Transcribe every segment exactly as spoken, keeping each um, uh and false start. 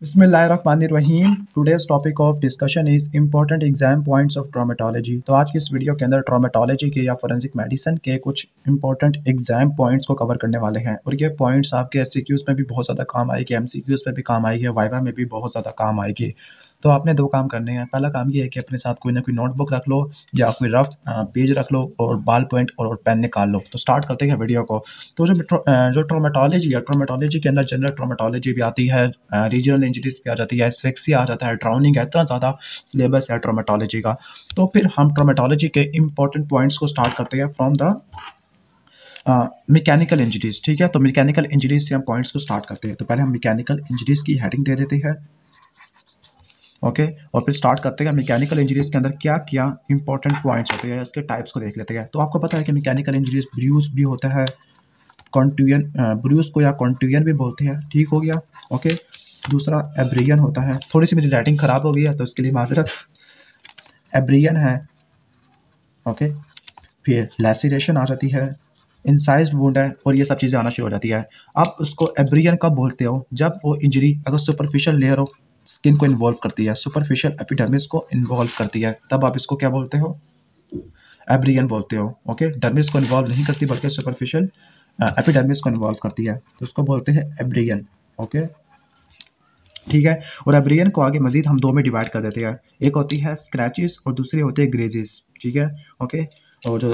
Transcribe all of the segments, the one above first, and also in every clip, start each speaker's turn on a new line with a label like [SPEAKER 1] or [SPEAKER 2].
[SPEAKER 1] बिस्मिल्लाहिर्रहमानिर्रहीम। Today's topic of discussion is important exam points of traumatology. तो आज की इस वीडियो के अंदर ट्रोमेटोलॉजी के या फोरेंसिक मेडिसिन के कुछ इंपॉर्टेंट एग्जाम पॉइंट्स को कवर करने वाले हैं और ये पॉइंट्स आपके एससीक्यूज में भी बहुत ज़्यादा काम आएगी, एमसीक्यूज में भी काम आएगी, वाइवा में भी बहुत ज़्यादा काम आएगी। तो आपने दो काम करने हैं। पहला काम ये है कि अपने साथ कोई ना कोई नोटबुक रख लो या कोई रफ पेज रख लो और बाल पॉइंट और पेन निकाल लो। तो स्टार्ट करते हैं वीडियो को। तो जो जो ट्रोमेटोलॉजी है, ट्रोमेटोलॉजी के अंदर जनरल ट्रोमेटोलॉजी भी आती है, रीजनल इंजरीज भी आ जाती है, एस्फिक्सिया आ जाता है, ड्राउनिंग है, इतना ज़्यादा सिलेबस है ट्रोमेटोलॉजी का। तो फिर हम ट्रोमेटोलॉजी के इंपॉर्टेंट पॉइंट्स को स्टार्ट करते हैं फ्रॉम द मैकेनिकल इंजरीज। ठीक है, तो मैकेनिकल इंजरीज से हम पॉइंट्स को स्टार्ट करते हैं। तो पहले हम मैकेनिकल इंजरीज की हेडिंग दे देते हैं, ओके okay, और फिर स्टार्ट करते हैं मैकेनिकल इंजरीज के अंदर क्या क्या इंपॉर्टेंट पॉइंट्स होते हैं, इसके टाइप्स को देख लेते हैं। तो आपको पता है कि मैकेनिकल इंजरीज ब्रूस भी होता है, कॉन्ट्यूजन, ब्रूस को या कॉन्ट्यूजन भी बोलते हैं। ठीक हो गया, ओके okay. दूसरा एब्रियन होता है। थोड़ी सी मेरी राइटिंग खराब हो गई है तो इसके लिए माजरत। एब्रियन है, ओके okay. फिर लैसिरेशन आ जाती है, इंसाइज्ड वुंड है और ये सब चीज़ें आना शुरू हो जाती है। अब उसको एब्रियन कब बोलते हो? जब वो इंजरी अगर सुपरफिशियल लेयर ऑफ स्किन को इन्वॉल्व करती है, सुपरफिशियल एपिडर्मिस को इन्वॉल्व करती है, तब आप इसको क्या बोलते हो? एब्रियन बोलते हो। ओके, डर्मिस को इन्वॉल्व नहीं करती बल्कि सुपरफिशियल एपिडर्मिस को इन्वॉल्व करती है, तो उसको बोलते हैं एब्रियन। ओके, ठीक है। और एब्रियन को आगे मजीद हम दो में डिवाइड कर देते हैं, एक होती है स्क्रैचेस और दूसरी होती है ग्रेजेस। ठीक है, ओके। और जो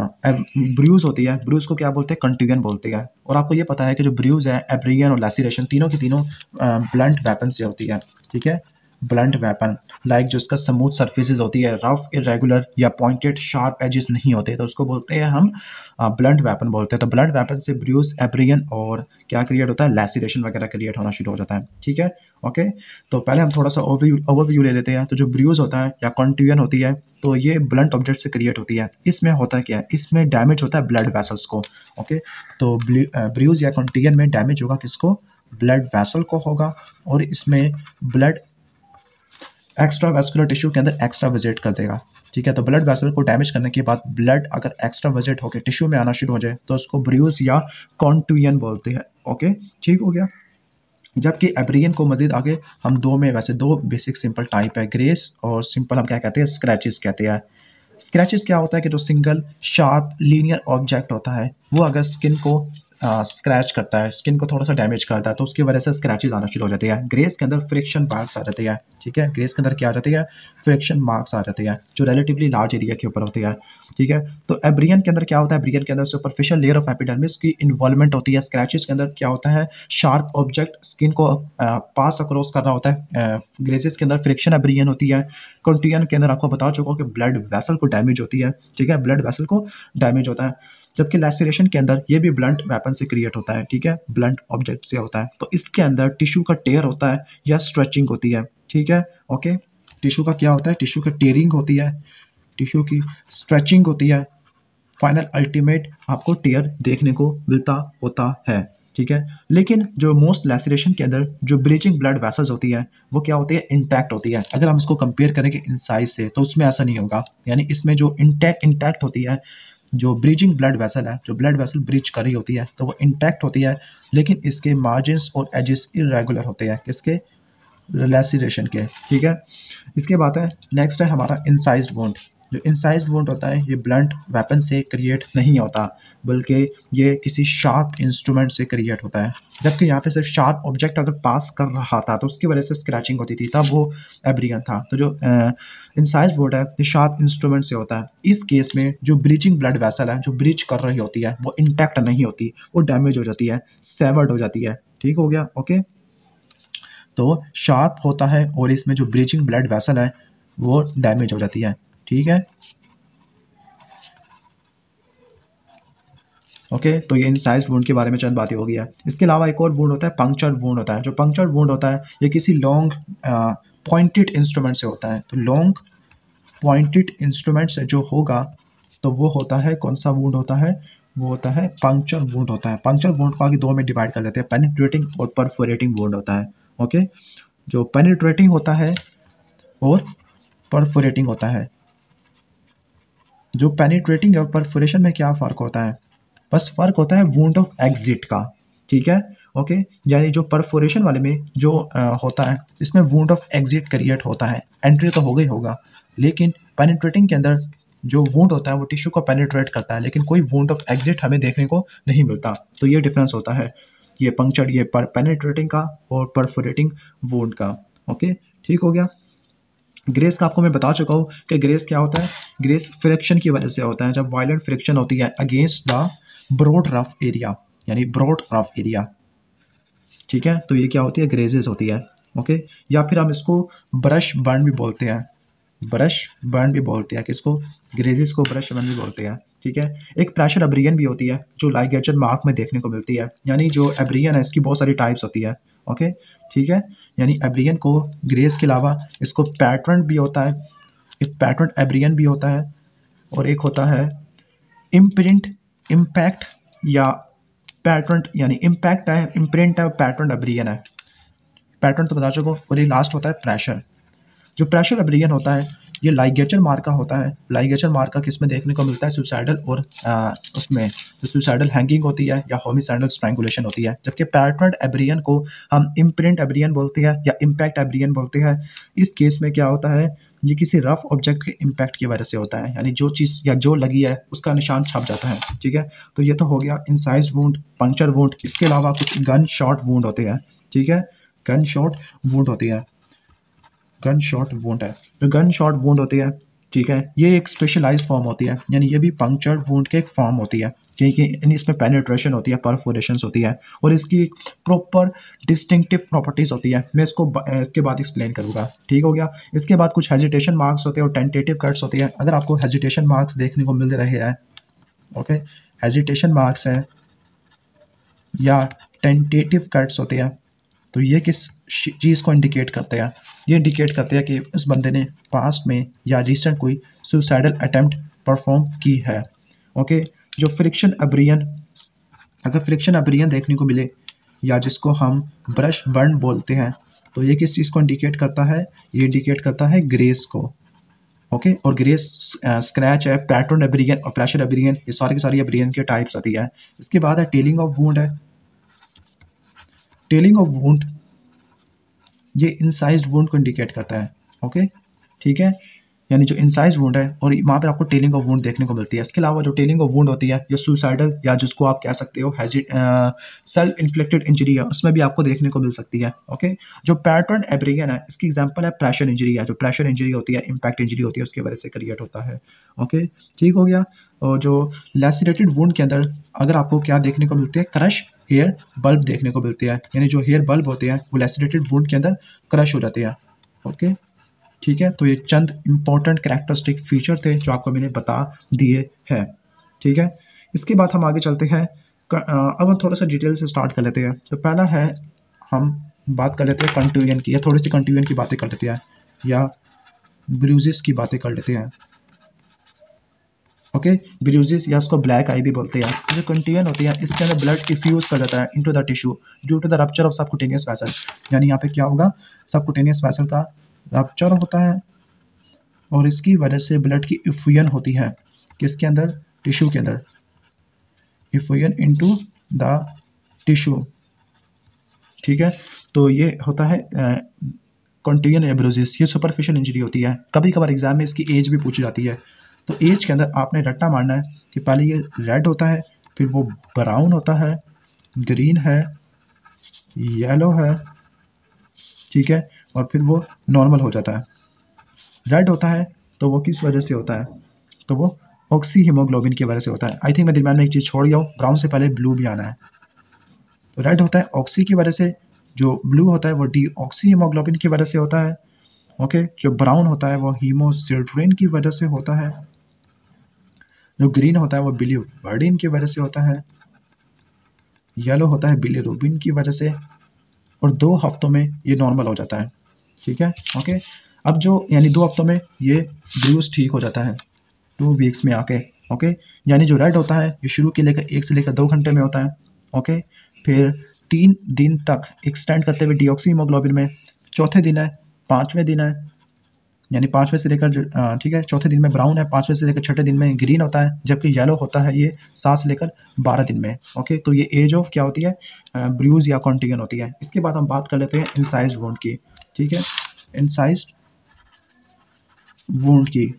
[SPEAKER 1] ब्रूज होती है, ब्रूज को क्या बोलते हैं? कंट्यूजन बोलते हैं। और आपको ये पता है कि जो ब्रूज है, एब्रियन और लैसिरेशन तीनों की तीनों ब्लंट वेपन से होती है। ठीक है, ब्लंट वेपन लाइक जो उसका स्मूथ सरफेसेस होती है, रफ इरेगुलर या पॉइंटेड शार्प एजेस नहीं होते, तो उसको बोलते हैं हम ब्लंट वेपन बोलते हैं। तो ब्लंट वेपन से ब्रूज, एब्रियन और क्या क्रिएट होता है? लैसिरेशन वगैरह क्रिएट होना शुरू हो जाता है। ठीक है, ओके। तो पहले हम थोड़ा सा ओवरव्यू ले लेते हैं। तो जो ब्रूज होता है या कंट्यूजन होती है, तो ये ब्लंट ऑब्जेक्ट से क्रिएट होती है। इसमें होता है क्या है? इसमें डैमेज होता है ब्लड वेसल्स को। ओके, तो ब्रूज या कंट्यूजन में डैमेज होगा किसको? ब्लड वेसल को होगा, और इसमें ब्लड एक्स्ट्रा वेस्कुलर टिश्यू के अंदर एक्स्ट्रा विजिट कर देगा। ठीक है, तो ब्लड वेसल को डैमेज करने के बाद ब्लड अगर एक्स्ट्रा विजिट होकर टिश्यू में आना शुरू हो जाए तो उसको ब्रूज या कंट्यूजन बोलते हैं। ओके, ठीक हो गया। जबकि एब्रियन को मजीद आगे हम दो में, वैसे दो बेसिक सिंपल टाइप है, ग्रेस और सिंपल हम क्या कहते हैं? स्क्रैचेस कहते हैं। स्क्रैचेस क्या होता है कि जो सिंगल शार्प लीनियर ऑब्जेक्ट होता है वो अगर स्किन को स्क्रैच uh, करता है, स्किन को थोड़ा सा डैमेज करता है, तो उसकी वजह से स्क्रैचेस आना शुरू हो जाते हैं। ग्रेस के अंदर फ्रिक्शन मार्क्स आ जाते हैं। ठीक है, ग्रेस के अंदर क्या आ जाती है? फ्रिक्शन मार्क्स आ जाते हैं जो रिलेटिवली लार्ज एरिया के ऊपर होते हैं। ठीक है, तो एब्रियन के अंदर क्या होता है? एब्रियन के अंदर सुपरफिशियल लेयर ऑफ एपिडर्मिस की इन्वॉल्वमेंट होती है। स्क्रैचेस के अंदर क्या होता है? शार्प ऑब्जेक्ट स्किन को पास अक्रॉस कर रहा होता है। ग्रेसेस के अंदर फ्रिक्शन एब्रियन होती है। कंट्यूजन के अंदर आपको बता चुका हूं कि ब्लड वेसल को डैमेज होती है। ठीक है, ब्लड वेसल को डैमेज होता है। जबकि लैसिरेशन के अंदर ये भी ब्लंट वेपन से क्रिएट होता है। ठीक है, ब्लंट ऑब्जेक्ट से होता है। तो इसके अंदर टिश्यू का टेयर होता है या स्ट्रेचिंग होती है। ठीक है, ओके। टिश्यू का क्या होता है? टिश्यू का टेयरिंग होती है, टिश्यू की स्ट्रेचिंग होती है। फाइनल अल्टीमेट आपको टेयर देखने को मिलता होता है। ठीक है, लेकिन जो मोस्ट लैसिरेशन के अंदर जो ब्रीचिंग ब्लड वेसल्स होती है वो क्या होती है? इंटैक्ट होती है। अगर हम इसको कंपेयर करेंगे इनसाइज से तो उसमें ऐसा नहीं होगा। यानी इसमें जो इंटैक्ट इंटैक्ट होती है, जो ब्रीचिंग ब्लड वेसल है, जो ब्लड वेसल ब्रीच कर रही होती है, तो वो इंटैक्ट होती है, लेकिन इसके मार्जिन्स और एजेस इरेगुलर होते हैं। किसके? लैसिरेशन के। ठीक है, इसके बाद है नेक्स्ट है हमारा इंसाइज्ड वुंड। जो इंसाइज्ड वुंड होता है ये ब्लंट वेपन से क्रिएट नहीं होता, बल्कि ये किसी शार्प इंस्ट्रूमेंट से क्रिएट होता है। जबकि यहाँ पे सिर्फ शार्प ऑब्जेक्ट अगर पास कर रहा था तो उसकी वजह से स्क्रैचिंग होती थी, तब वो एब्रियन था। तो जो इंसाइज्ड वुंड है ये शार्प इंस्ट्रूमेंट से होता है। इस केस में जो ब्रीचिंग ब्लड वेसल है, जो ब्रीच कर रही होती है, वो इंटैक्ट नहीं होती, वो डैमेज हो जाती है, सेवर्ड हो जाती है। ठीक हो गया, ओके। तो शार्प होता है और इसमें जो ब्रीचिंग ब्लड वेसल है वो डैमेज हो जाती है। ठीक है, ओके। तो ये इंसाइज्ड वुंड के बारे में चंद बातें हो गई है। इसके अलावा एक और वुंड होता है पंक्चर्ड वुंड होता है। जो पंक्चर्ड वुंड होता है ये किसी लॉन्ग पॉइंटेड इंस्ट्रूमेंट से होता है। तो लॉन्ग पॉइंटेड इंस्ट्रूमेंट से जो होगा तो वो होता है, कौन सा वुंड होता है? वो होता है पंक्चर वुंड होता है। पंक्चर वुंड को आगे दो में डिवाइड कर देते हैं, पेनिट्रेटिंग और परफोरेटिंग वुंड होता है। ओके, जो पेनिट्रेटिंग होता है और परफोरेटिंग होता है। जो पेनिट्रेटिंग और परफोरेशन में क्या फ़र्क होता है? बस फ़र्क होता है वुंड ऑफ एग्जिट का। ठीक है, ओके, यानी जो परफोरेशन वाले में जो आ, होता है इसमें वुंड ऑफ एग्जिट क्रिएट होता है, एंट्री तो हो गई होगा, लेकिन पेनिट्रेटिंग के अंदर जो वुंड होता है वो टिश्यू को पेनिट्रेट करता है, लेकिन कोई वुंड ऑफ एग्जिट हमें देखने को नहीं मिलता। तो ये डिफरेंस होता है, ये पंक्चर, ये पर पेनिट्रेटिंग का और परफोरेटिंग वुंड का। ओके, ठीक हो गया। ग्रेस का आपको मैं बता चुका हूँ कि ग्रेस क्या होता है। ग्रेस फ्रिक्शन की वजह से होता है, जब वायलेंट फ्रिक्शन होती है against the broad rough area, यानी ब्रॉड रफ एरिया, ठीक है, तो ये क्या होती है, ग्रेजेस होती है। ओके, या फिर हम इसको ब्रश बर्न भी बोलते हैं, ब्रश बर्न भी बोलते हैं, किसको, ग्रेजेस को ब्रश बर्न भी बोलते हैं, ठीक है। एक प्रेशर एब्रियन भी होती है जो लाइगेचर मार्क में देखने को मिलती है, यानी जो एब्रियन है इसकी बहुत सारी टाइप्स होती है। ओके, ठीक है, यानी एब्रियन को ग्रेस के अलावा इसको पैटर्न भी होता है, एक पैटर्न एब्रियन भी होता है, और एक होता है इम्प्रिंट इम्पैक्ट या पैटर्न, यानी इम्पैक्ट है, इम्प्रिंट है, पैटर्न एब्रियन है। पैटर्न तो बता चुको, और ये लास्ट होता है प्रेशर। जो प्रेशर एब्रियन होता है ये लाइगेचर मार्क का होता है। लाइगेचर मार्क का किस में देखने को मिलता है, सुसाइडल और आ, उसमें जो सुसाइडल हैंगिंग होती है या होमिसाइडल स्ट्रैंगुलेशन होती है। जबकि पैटर्न एब्रियन को हम इम्प्रिंट एब्रियन बोलते हैं या इम्पैक्ट एब्रियन बोलते हैं। इस केस में क्या होता है, ये किसी रफ ऑब्जेक्ट के इम्पैक्ट की वजह से होता है, यानी जो चीज़ या जो लगी है उसका निशान छप जाता है, ठीक है। तो ये तो हो गया इंसाइज वुंड, पंक्चर वुंड। इसके अलावा कुछ गन शॉट वुंड होते हैं, ठीक है, गन शॉट वुंड होती है, गन शॉट वुंड है, जो गन शॉट वुंड होती है, ठीक है, ये एक स्पेशलाइज्ड फॉर्म होती है, यानी ये भी पंक्चर वुंड के एक फॉर्म होती है, क्योंकि इसमें पेनिट्रेशन होती है, परफोरेशंस होती है, और इसकी प्रॉपर डिस्टिंक्टिव प्रॉपर्टीज होती है। मैं इसको इसके बाद एक्सप्लेन करूँगा, ठीक हो गया। इसके बाद कुछ हेजिटेशन मार्क्स होते हैं और टेंटेटिव कट्स होती है। अगर आपको हेजिटेशन मार्क्स देखने को मिल रहे हैं, ओके, हेजिटेशन मार्क्स है या टेंटेटिव कट्स होते हैं, तो ये किस चीज़ को इंडिकेट करते हैं, ये इंडिकेट करते हैं कि उस बंदे ने पास्ट में या रिसेंट कोई सुसाइडल अटेम्प्ट परफॉर्म की है। ओके, जो फ्रिक्शन एब्रियन, अगर फ्रिक्शन एब्रियन देखने को मिले या जिसको हम ब्रश बर्न बोलते हैं, तो ये किस चीज़ को इंडिकेट करता है, ये इंडिकेट करता है ग्रेस को। ओके, और ग्रेस स्क्रैच है, पैटर्न एब्रियन और प्रेशर एब्रियन, ये सारी की सारी एब्रियन के टाइप्स आती है। इसके बाद है टेलिंग ऑफ वुंड है। टेलिंग ऑफ वुंड ये इंसाइज्ड वुंड को इंडिकेट करता है। ओके, ठीक है, यानी जो इंसाइज्ड वुंड है और वहाँ पर आपको टेलिंग ऑफ वुंड देखने को मिलती है। इसके अलावा जो टेलिंग ऑफ वुंड होती है ये सुसाइडल या जिसको आप कह सकते हो हेजिट सेल्फ इन्फ्लिक्टेड इंजरी है, उसमें भी आपको देखने को मिल सकती है। ओके, जो पैटर्न एब्रियन है इसकी एग्जांपल है प्रेशर इंजरी है, जो प्रेशर इंजरी होती है, इम्पैक्ट इंजरी होती है, उसकी वजह से क्रिएट होता है। ओके, ठीक हो गया। और जो लैसिरेटेड वुंड के अंदर अगर आपको क्या देखने को मिलती है, क्रश हेयर बल्ब देखने को मिलती है, यानी जो हेयर बल्ब होते हैं वो लैसिरेटेड वुंड के अंदर क्रश हो जाते हैं। ओके, ठीक है, तो ये चंद इंपॉर्टेंट कैरेक्टरिस्टिक फीचर थे जो आपको मैंने बता दिए हैं, ठीक है। इसके बाद हम आगे चलते हैं, अब हम थोड़ा सा डिटेल से स्टार्ट कर लेते हैं। तो पहला है, हम बात कर लेते हैं कंट्यूजन की, या थोड़ी सी कंट्यूजन की बातें कर लेते हैं, या ब्रूजेस की बातें कर लेते हैं। ओके, ब्रूजेस या उसको ब्लैक आई भी बोलते हैं। जो कंट्यूजन होती है इसके अंदर ब्लड इफ्यूज कर जाता है into the tissue due to the rupture of subcutaneous vessel, यानी यहाँ पे क्या होगा, सबक्यूटेनियस वेसल का रप्चर होता है और इसकी वजह से ब्लड की इफ्यूजन होती है, किसके अंदर, टिश्यू के अंदर, इफ्यूजन इनटू द टिश्यू, ठीक है। तो ये होता है कंट्यूजन या ब्रूजेस, ये सुपरफिशियल इंजरी होती है। कभी कभार एग्जाम में इसकी एज भी पूछी जाती है, तो एज के अंदर आपने रट्टा मारना है कि पहले ये रेड होता है, फिर वो ब्राउन होता है, ग्रीन है, येलो है, ठीक है, और फिर वो नॉर्मल हो जाता है। रेड होता है तो वो किस वजह से होता है, तो वो ऑक्सी हीमोग्लोबिन की वजह से होता है। आई थिंक मैं दरम्यान में एक चीज़ छोड़ गया हूँ, ब्राउन से पहले ब्लू भी आना है। तो रेड होता है ऑक्सी की वजह से, जो ब्लू होता है वो डी ऑक्सी हीमोग्लोबिन की वजह से होता है। ओके, जो ब्राउन होता है वो हीमोसिट्रीन की वजह से होता है, जो ग्रीन होता है वो बिलीवर्डिन की वजह से होता है, येलो होता है बिलीरुबिन की वजह से, और दो हफ्तों में ये नॉर्मल हो जाता है, ठीक है। ओके, अब जो यानी दो हफ्तों में ये ब्रूज ठीक हो जाता है, टू वीक्स में आके। ओके, यानी जो रेड होता है ये शुरू के लेकर एक से लेकर दो घंटे में होता है। ओके, फिर तीन दिन तक एक्सटेंड करते हुए डीऑक्सी हीमोग्लोबिन में, चौथे दिन है, पाँचवें दिन है, यानी पाँचवें से लेकर जो अ, ठीक है चौथे दिन में ब्राउन है, पाँचवें से लेकर छठे दिन में ग्रीन होता है, जबकि येलो होता है ये सात से लेकर बारह दिन में। ओके, तो ये एज ऑफ क्या होती है, ब्रूज या कॉन्टिगन होती है। इसके बाद हम बात कर लेते हैं इंसाइज्ड वुंड की। ठीक है, इंसाइज्ड वुंड की,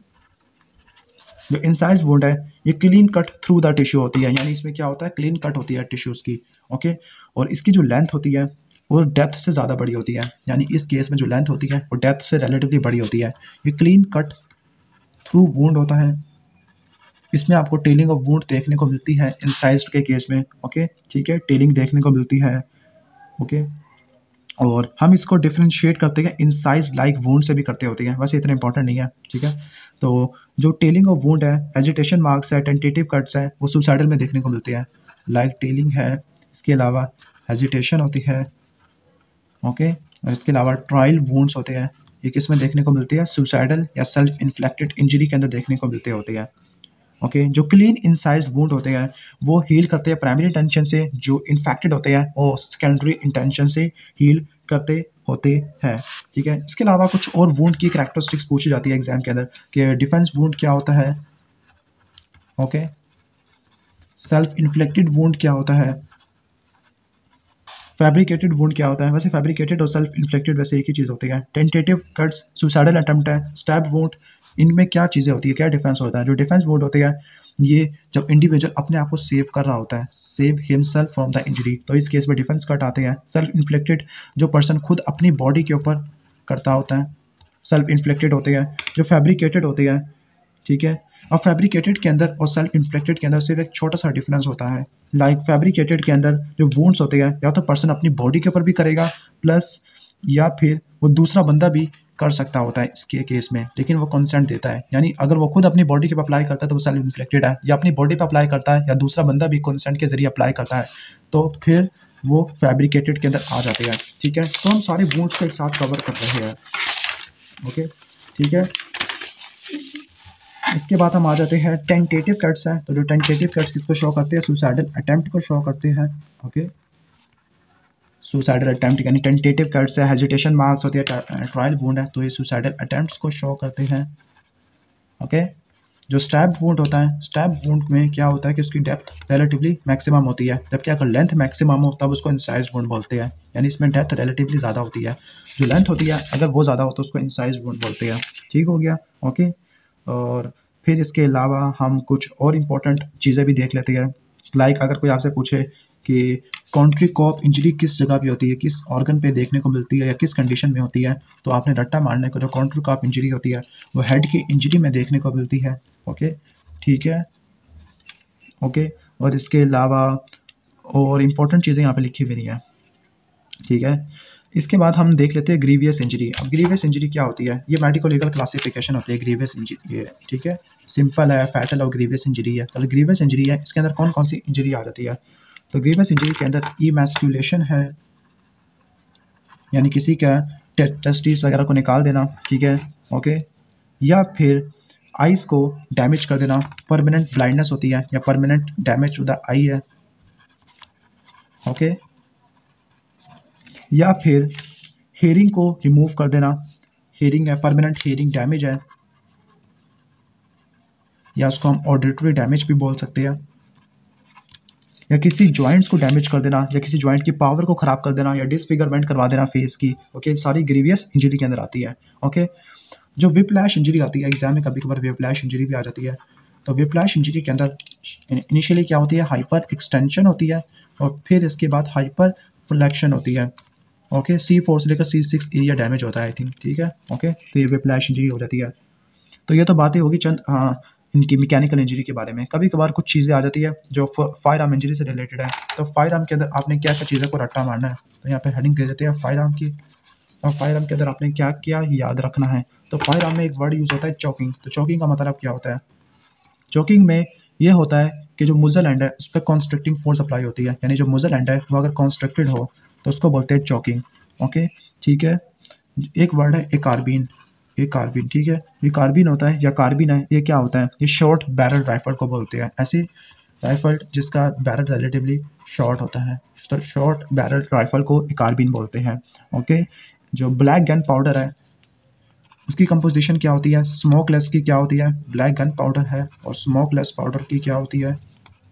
[SPEAKER 1] जो इंसाइज्ड वुंड है ये clean cut through the tissue होती है, यानी इसमें क्या होता है, क्लीन कट होती है टिश्यूज़ की। ओके, और इसकी जो लेंथ होती है वो डेप्थ से ज़्यादा बड़ी होती है, यानी इस केस में जो लेंथ होती है वो डेप्थ से रिलेटिवली बड़ी होती है। ये क्लीन कट थ्रू वुंड होता है। इसमें आपको टेलिंग ऑफ वुंड देखने को मिलती है इंसाइज्ड के केस में। ओके, ठीक है, टेलिंग देखने को मिलती है। ओके, और हम इसको डिफरेंशिएट करते हैं इंसाइज लाइक वुंड से भी करते होते हैं, वैसे इतना इंपॉर्टेंट नहीं है। ठीक है, तो जो टेलिंग ऑफ वुंड है, हेजिटेशन मार्क्स है, टेंटेटिव कट्स है, वो सुसाइडल में देखने को मिलते हैं। लाइक टेलिंग है, इसके अलावा हेजिटेशन होती है। ओके, और इसके अलावा ट्रायल वुंड्स होते हैं, ये किस में देखने को मिलती है, सुसाइडल या सेल्फ इन्फ्लेक्टेड इंजरी के अंदर देखने को मिलते होते हैं। ओके okay, जो क्लीन इंसाइज्ड वुंड होते हैं वो हील करते हैं प्राइमरी इंटेंशन से, जो इन्फेक्टेड होते हैं वो सेकेंडरी इंटेंशन से हील करते होते हैं। ठीक है, इसके अलावा कुछ और वुंड की कैरेक्टरिस्टिक्स पूछी जाती है एग्जाम के अंदर कि डिफेंस वुंड क्या होता है, ओके, सेल्फ इन्फ्लेक्टेड वुंड क्या होता है, फैब्रिकेटेड वुंड क्या होता है। वैसे फैब्रिकेटेड और सेल्फ इन्फ्लेक्टेड वैसे एक ही चीज़ होती है। टेंटेटिव कट्स, सुसाइडल अटेम्प्ट है, स्टैब वुंड, इनमें क्या चीज़ें होती है, क्या डिफेंस होता है। जो डिफेंस वुंड होती है ये जब इंडिविजुअल अपने आप को सेव कर रहा होता है, save himself from the injury, तो इस केस में डिफेंस कट आते हैं। सेल्फ इन्फ्लेक्टेड, जो पर्सन खुद अपनी बॉडी के ऊपर करता होता है, सेल्फ इन्फ्लेक्टेड होते हैं। जो फैब्रिकेटेड होते हैं, ठीक है, और फैब्रिकेटेड के अंदर और सेल्फ इन्फ्लेक्टेड के अंदर सिर्फ एक छोटा सा डिफरेंस होता है। लाइक like फैब्रिकेटेड के अंदर जो वुंड्स होते हैं या तो पर्सन अपनी बॉडी के ऊपर भी करेगा, प्लस या फिर वो दूसरा बंदा भी कर सकता होता है इसके केस में, लेकिन वो कंसेंट देता है। यानी अगर वो खुद अपनी बॉडी के ऊपर अप्लाई करता है तो वो सेल्फ इन्फ्लेक्टेड है, या अपनी बॉडी पर अप्लाई करता है या दूसरा बंदा भी कंसेंट के जरिए अप्लाई करता है तो फिर वो फैब्रिकेटेड के अंदर आ जाते हैं। ठीक है, तो हम सारे वुंड्स को एक साथ कवर कर रहे हैं। ओके, ठीक है, इसके बाद हम आ जाते हैं टेंटेटिव कट्स हैं। तो जो टेंटेटिव कट्स किसको शो करते हैं, सुसाइडल अटेम्प्ट को शो करते हैं। ओके, सुसाइडल अटेम्प्ट यानी टेंटेटिव कट्स है, हेजिटेशन मार्क्स होती है, ट्रायल वुंड है, तो ये सुसाइडल अटेम्प्ट्स को शो करते हैं। ओके, जो स्टैब वुंड होता है, स्टैब वुंड में क्या होता है कि उसकी डेप्थ रिलेटिवली मैक्सिमम होती है, जबकि अगर लेंथ मैक्सिमम हो तब उसको इंसाइज वुंड बोलते हैं, यानी इसमें डेप्थ रिलेटिवली ज़्यादा होती है। जो लेंथ होती है अगर वो ज़्यादा हो तो उसको इंसाइज वुंड बोलते हैं। ठीक हो गया। ओके, और फिर इसके अलावा हम कुछ और इम्पोर्टेंट चीज़ें भी देख लेते हैं। लाइक अगर कोई आपसे पूछे कि कॉन्ट्री कॉप इंजरी किस जगह पे होती है, किस ऑर्गन पे देखने को मिलती है या किस कंडीशन में होती है, तो आपने रट्टा मारने को जो कॉन्ट्री कॉप इंजरी होती है वो हेड की इंजरी में देखने को मिलती है। ओके, ठीक है, ओके, और इसके अलावा और इम्पोर्टेंट चीज़ें यहाँ पे लिखी हुई नहीं है। ठीक है, इसके बाद हम देख लेते हैं ग्रीवियस इंजरी। अब ग्रीवियस इंजरी क्या होती है, ये मेडिको लीगल क्लासिफिकेशन होती है ग्रीवियस इंजरी ये। ठीक है, सिंपल है, फैटल और ग्रीवियस इंजरी है। तो ग्रीवियस इंजरी है, इसके अंदर कौन कौन सी इंजरी आ जाती है, तो ग्रीवियस इंजरी के अंदर इमैस्कुलेशन है, यानी किसी का टेस्टिस वगैरह को निकाल देना। ठीक है, ओके, या फिर आइज़ को डैमेज कर देना, परमानेंट ब्लाइंडनेस होती है या permanent damage to the eye है। ओके, या फिर हेयरिंग को रिमूव कर देना, हेयरिंग है, परमानेंट हेयरिंग डैमेज है, या उसको हम ऑडिटरी डैमेज भी बोल सकते हैं, या किसी जॉइंट्स को डैमेज कर देना, या किसी जॉइंट की पावर को ख़राब कर देना, या डिसफिगरमेंट करवा देना फेस की। ओके, सारी ग्रीवियस इंजरी के अंदर आती है। ओके, जो विप्लैश इंजरी आती है एग्जाम में, कभी कभार विप्लैश इंजरी भी आ जाती है। तो विप्लैश इंजरी के अंदर इनिशियली क्या होती है, हाइपर एक्सटेंशन होती है, और फिर इसके बाद हाइपर फ्लेक्शन होती है। ओके, सी फोर से लेकर सी सिक्स एरिया डैमेज होता है आई थिंक। ठीक है, ओके, तो ये विप्लैश इंजरी हो जाती है। तो ये तो बातें होगी चंद हाँ इनकी मैकेनिकल इंजरी के बारे में। कभी कभार कुछ चीज़ें आ जाती है जो फायर आर्म इंजरी से रिलेटेड है। तो फायर आर्म के अंदर आपने क्या क्या चीज़ों को रट्टा मारना है, तो यहाँ पे हेडिंग दे देते हैं फायर आर्म की। और फायर आर्म के अंदर आपने क्या क्या याद रखना है, तो फायर आर्म में एक वर्ड यूज़ होता है चॉकिंग। तो चॉकिंग का मतलब क्या होता है, चॉकिंग में ये होता है कि जो मुजल एंड है उस पर कॉन्स्ट्रक्टिंग फोर्स अप्लाई होती है, यानी जो मुजल एंड है वो अगर कॉन्स्ट्रक्टेड हो तो उसको बोलते हैं चॉकिंग। ओके, ठीक है, एक वर्ड है ए कार्बिन, ये कार्बिन। ठीक है, ये कार्बिन होता है या कार्बिन है, ये क्या होता है, ये शॉर्ट बैरल राइफल को बोलते हैं। ऐसी राइफल जिसका बैरल रिलेटिवली शॉर्ट होता है, तो शॉर्ट बैरल राइफल को कार्बिन बोलते हैं। ओके, जो ब्लैक गन पाउडर है, उसकी कंपोजिशन क्या होती है, स्मोकलेस की क्या होती है, ब्लैक गन पाउडर है, और स्मोकलेस पाउडर की क्या होती है,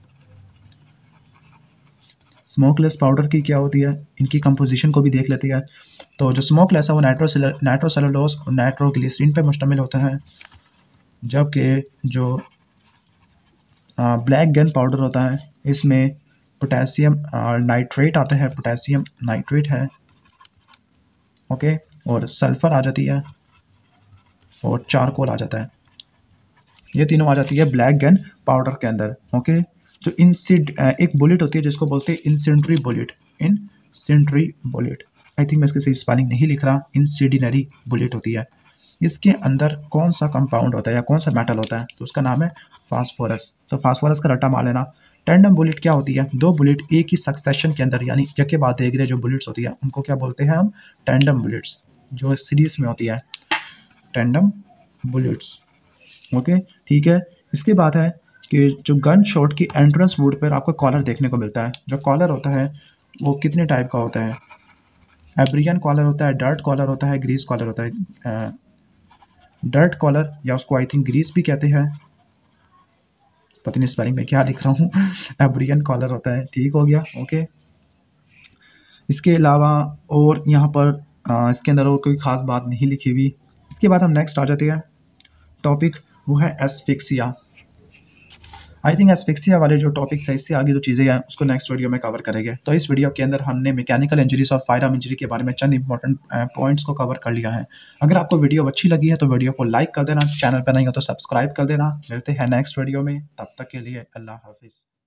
[SPEAKER 1] स्मोकलेस पाउडर की क्या होती है, इनकी कंपोजिशन को भी देख लेते हैं। तो जो स्मोकलेस है वो नाइट्रोसेल नाइट्रोसेलुलोज और नाइट्रोग्लिसरीन पे मुश्तमिल होता है, जबकि जो ब्लैक गन पाउडर होता है इसमें पोटेशियम नाइट्रेट आता है, पोटेशियम नाइट्रेट है, ओके, और सल्फर आ जाती है और चारकोल आ जाता है। ये तीनों आ जाती है ब्लैक गन पाउडर के अंदर, ओके। जो इंसिड एक बुलेट होती है जिसको बोलते हैं incendiary bullet, incendiary bullet, I think मैं इसकी सही स्पेलिंग नहीं लिख रहा, इंसिडिनरी बुलेट होती है। इसके अंदर कौन सा कंपाउंड होता है या कौन सा मेटल होता है, तो उसका नाम है फास्फोरस। तो फास्फोरस का रट्टा मार लेना। टैंडम बुलेट क्या होती है, दो बुलेट एक ही सक्सेशन के अंदर यानी यके बाद एक जो बुलेट्स होती है उनको क्या बोलते हैं हम, टैंडम बुलेट्स, जो सीरीज में होती है, टैंडम बुलेट्स, ओके, ठीक है। इसके बाद है कि जो गन शॉट की एंट्रेंस वुड पर आपको कॉलर देखने को मिलता है, जो कॉलर होता है वो कितने टाइप का होता है, एब्रियन कॉलर होता है, डर्ट कॉलर होता है, ग्रीस कॉलर होता है। डर्ट कॉलर या उसको आई थिंक ग्रीस भी कहते हैं, पता नहीं स्पेलिंग में क्या लिख रहा हूँ एब्रियन कॉलर होता है, ठीक हो गया, ओके। इसके अलावा और यहाँ पर आ, इसके अंदर और कोई ख़ास बात नहीं लिखी हुई। इसके बाद हम नेक्स्ट आ जाते हैं टॉपिक, वो है एस्फिक्सिया। आई थिंक एस्फिक्सिया वाले जो टॉपिक्स है इससे आगे जो चीज़ें हैं उसको नेक्स्ट वीडियो में कवर करेंगे। तो इस वीडियो के अंदर हमने मैकेनिकल इंजरीज और फायर आर्म इंजरी के बारे में चंद इंपॉर्टेंट पॉइंट्स को कवर कर लिया है। अगर आपको वीडियो अच्छी लगी है तो वीडियो को लाइक कर देना, चैनल पर नहीं हो तो सब्सक्राइब कर देना। मिलते हैं नेक्स्ट वीडियो में, तब तक के लिए अल्लाह हाफिज़।